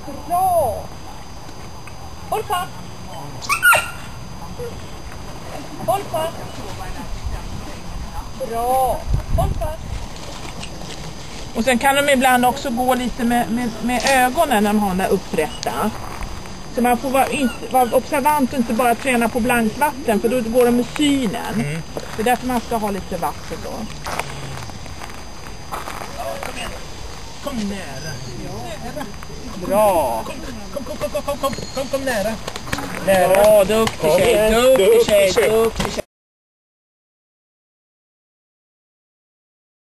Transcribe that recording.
Bra! Håll fast! Håll fast! Bra! Håll fast! Och sen kan de ibland också gå lite med ögonen när de har den där upprätta. Så man får vara observant och inte bara träna på blankvatten, för då går de med synen. Det är därför man ska ha lite vatten då. Kom nära. Bra! Kom nära. Bra, duktig tjej, duktig tjej, duktig tjej.